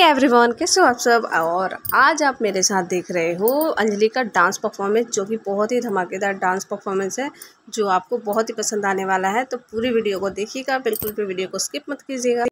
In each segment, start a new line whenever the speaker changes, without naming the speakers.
Everyone, कैसे हो आप सब। और आज आप मेरे साथ देख रहे हो अंजलि का डांस परफॉर्मेंस, जो कि बहुत ही धमाकेदार डांस परफॉर्मेंस है, जो आपको बहुत ही पसंद आने वाला है। तो पूरी वीडियो को देखिएगा, बिल्कुल भी वीडियो को स्किप मत कीजिएगा।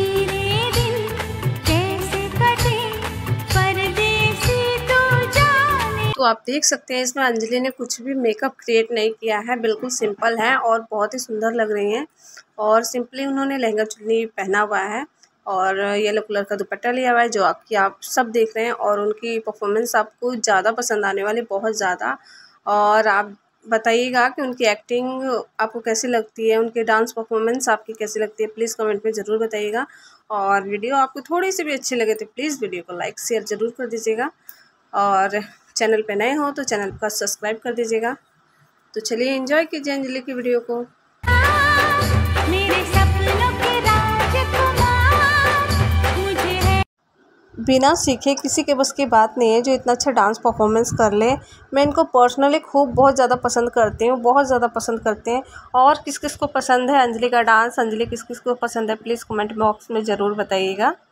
तो आप देख सकते हैं इसमें अंजलि ने कुछ भी मेकअप क्रिएट नहीं किया है, बिल्कुल सिंपल है और बहुत ही सुंदर लग रही हैं। और सिंपली उन्होंने लहंगा चुन्नी पहना हुआ है और येलो कलर का दुपट्टा लिया हुआ है, जो आप सब देख रहे हैं। और उनकी परफॉर्मेंस आपको ज़्यादा पसंद आने वाली, बहुत ज़्यादा। और आप बताइएगा कि उनकी एक्टिंग आपको कैसी लगती है, उनके डांस परफॉर्मेंस आपकी कैसी लगती है, प्लीज़ कमेंट में ज़रूर बताइएगा। और वीडियो आपको थोड़ी सी भी अच्छी लगे तो प्लीज़ वीडियो को लाइक शेयर ज़रूर कर दीजिएगा। और चैनल पे नए हो तो चैनल का सब्सक्राइब कर दीजिएगा। तो चलिए एंजॉय कीजिए अंजलि की वीडियो को। बिना सीखे किसी के बस की बात नहीं है जो इतना अच्छा डांस परफॉर्मेंस कर ले। मैं इनको पर्सनली बहुत ज़्यादा पसंद करती हूँ, बहुत ज़्यादा पसंद करते हैं। और किस किस को पसंद है अंजलि का डांस, अंजलि किस किस को पसंद है, प्लीज़ कमेंट बॉक्स में ज़रूर बताइएगा।